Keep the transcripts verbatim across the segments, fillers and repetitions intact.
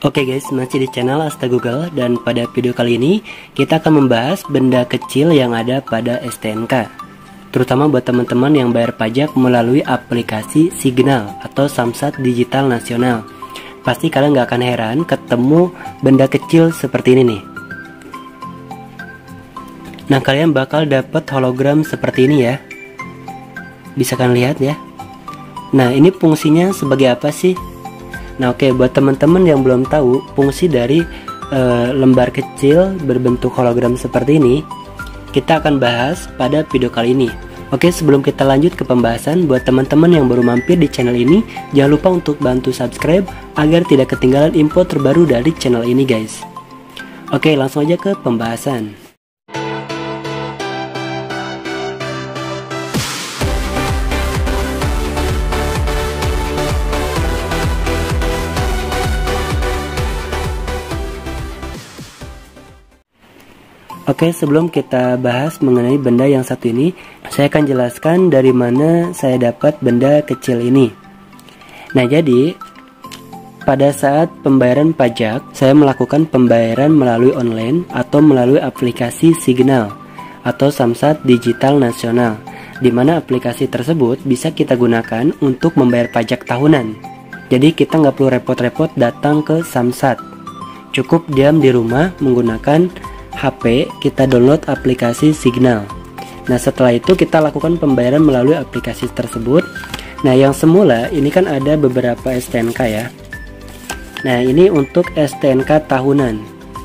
Oke guys, masih di channel Asta Google, dan pada video kali ini kita akan membahas benda kecil yang ada pada S T N K, terutama buat teman-teman yang bayar pajak melalui aplikasi Signal atau Samsat Digital Nasional. Pasti kalian gak akan heran ketemu benda kecil seperti ini nih. Nah, kalian bakal dapat hologram seperti ini ya. Bisa kalian lihat ya. Nah, ini fungsinya sebagai apa sih? Nah, oke, okay, buat teman-teman yang belum tahu fungsi dari e, lembar kecil berbentuk hologram seperti ini, kita akan bahas pada video kali ini. Oke, okay, sebelum kita lanjut ke pembahasan, buat teman-teman yang baru mampir di channel ini, jangan lupa untuk bantu subscribe agar tidak ketinggalan info terbaru dari channel ini guys. Oke, okay, langsung aja ke pembahasan. Oke, sebelum kita bahas mengenai benda yang satu ini, saya akan jelaskan dari mana saya dapat benda kecil ini. Nah, jadi pada saat pembayaran pajak, saya melakukan pembayaran melalui online atau melalui aplikasi Signal atau Samsat Digital Nasional, di mana aplikasi tersebut bisa kita gunakan untuk membayar pajak tahunan. Jadi kita nggak perlu repot-repot datang ke Samsat, cukup diam di rumah menggunakan H P, kita download aplikasi Signal. Nah, setelah itu kita lakukan pembayaran melalui aplikasi tersebut. Nah, yang semula ini kan ada beberapa S T N K ya. Nah, ini untuk S T N K tahunan.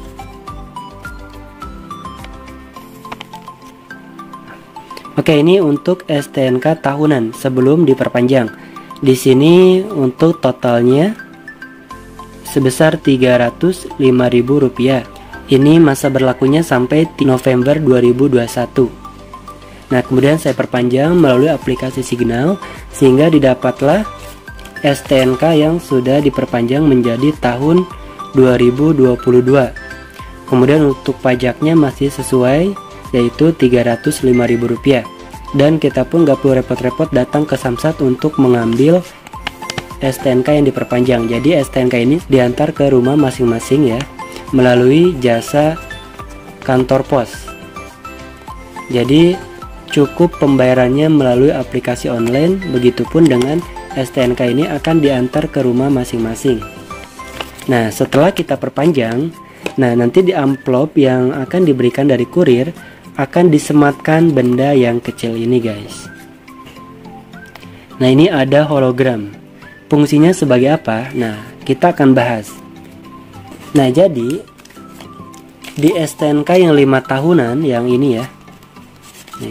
Oke, ini untuk S T N K tahunan sebelum diperpanjang. Di sini untuk totalnya sebesar tiga ratus lima ribu rupiah. Ini masa berlakunya sampai November dua ribu dua puluh satu. Nah, kemudian saya perpanjang melalui aplikasi Signal sehingga didapatlah S T N K yang sudah diperpanjang menjadi tahun dua ribu dua puluh dua. Kemudian untuk pajaknya masih sesuai, yaitu tiga ratus lima ribu rupiah. Dan kita pun gak perlu repot-repot datang ke Samsat untuk mengambil S T N K yang diperpanjang. Jadi S T N K ini diantar ke rumah masing-masing ya, melalui jasa kantor pos. Jadi cukup pembayarannya melalui aplikasi online, begitupun dengan S T N K ini akan diantar ke rumah masing-masing. Nah, setelah kita perpanjang, nah nanti di amplop yang akan diberikan dari kurir akan disematkan benda yang kecil ini guys. Nah, ini ada hologram. Fungsinya sebagai apa? Nah, kita akan bahas. Nah, jadi di S T N K yang lima tahunan yang ini ya. Nih.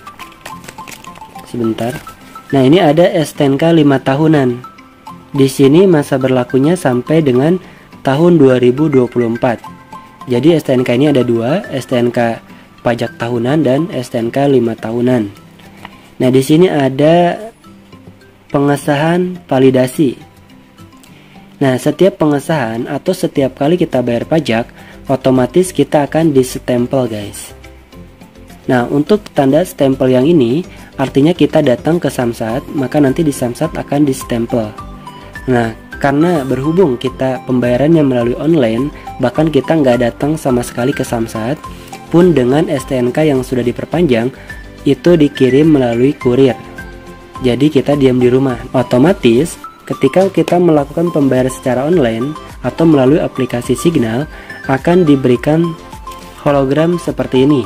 Sebentar. Nah, ini ada S T N K lima tahunan. Di sini masa berlakunya sampai dengan tahun dua ribu dua puluh empat. Jadi S T N K ini ada dua, S T N K pajak tahunan dan S T N K lima tahunan. Nah, di sini ada pengesahan validasi. Nah, setiap pengesahan atau setiap kali kita bayar pajak, otomatis kita akan di-stempel guys. Nah, untuk tanda stempel yang ini, artinya kita datang ke Samsat, maka nanti di Samsat akan di-stempel. Nah, karena berhubung kita pembayarannya melalui online, bahkan kita nggak datang sama sekali ke Samsat, pun dengan S T N K yang sudah diperpanjang, itu dikirim melalui kurir. Jadi kita diam di rumah. Otomatis ketika kita melakukan pembayaran secara online atau melalui aplikasi Signal, akan diberikan hologram seperti ini.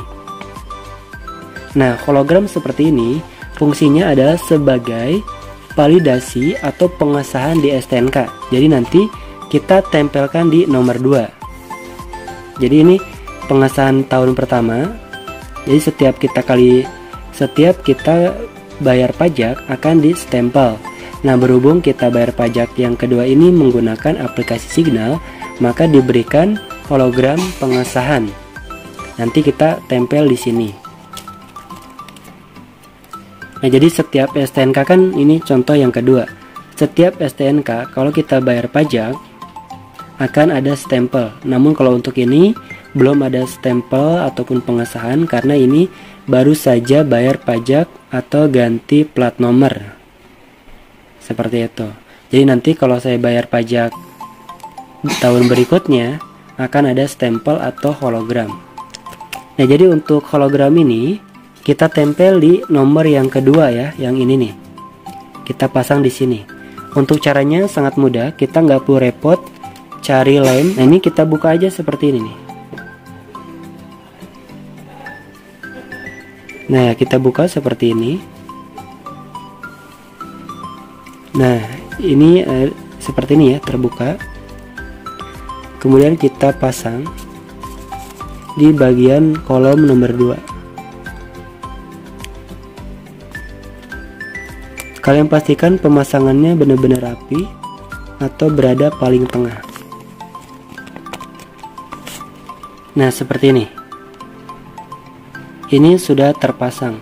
Nah, hologram seperti ini fungsinya adalah sebagai validasi atau pengesahan di S T N K. Jadi nanti kita tempelkan di nomor dua. Jadi ini pengesahan tahun pertama. Jadi setiap kita kali setiap kita bayar pajak akan di stempel. Nah, berhubung kita bayar pajak yang kedua ini menggunakan aplikasi Signal, maka diberikan hologram pengesahan. Nanti kita tempel di sini. Nah, jadi setiap S T N K kan ini contoh yang kedua. Setiap S T N K kalau kita bayar pajak akan ada stempel. Namun kalau untuk ini belum ada stempel ataupun pengesahan karena ini baru saja bayar pajak atau ganti plat nomor. Seperti itu. Jadi nanti kalau saya bayar pajak tahun berikutnya akan ada stempel atau hologram. Nah, jadi untuk hologram ini kita tempel di nomor yang kedua ya, yang ini nih. Kita pasang di sini. Untuk caranya sangat mudah, kita nggak perlu repot cari lem. Nah, ini kita buka aja seperti ini nih. Nah, kita buka seperti ini. Nah, ini eh, seperti ini ya, terbuka. Kemudian kita pasang di bagian kolom nomor dua. Kalian pastikan pemasangannya benar-benar rapi atau berada paling tengah. Nah, seperti ini. Ini sudah terpasang.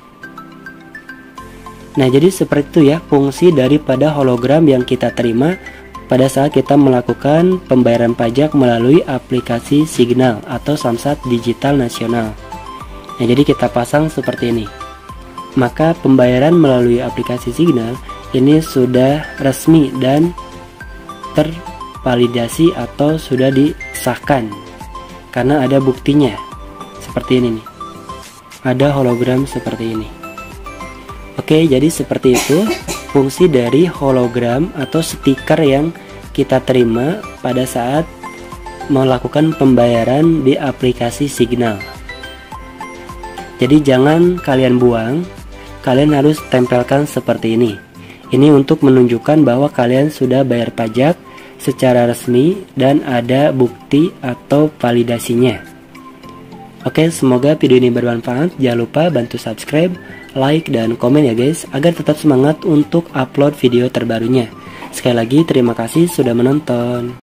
Nah, jadi seperti itu ya fungsi daripada hologram yang kita terima pada saat kita melakukan pembayaran pajak melalui aplikasi Signal atau Samsat Digital Nasional. Nah, jadi kita pasang seperti ini. Maka pembayaran melalui aplikasi Signal ini sudah resmi dan tervalidasi atau sudah disahkan karena ada buktinya. Seperti ini nih. Ada hologram seperti ini. Oke, jadi seperti itu fungsi dari hologram atau stiker yang kita terima pada saat melakukan pembayaran di aplikasi Signal. Jadi jangan kalian buang, kalian harus tempelkan seperti ini. Ini untuk menunjukkan bahwa kalian sudah bayar pajak secara resmi dan ada bukti atau validasinya. Oke, semoga video ini bermanfaat. Jangan lupa bantu subscribe, like, dan komen ya guys, agar tetap semangat untuk upload video terbarunya. Sekali lagi terima kasih sudah menonton.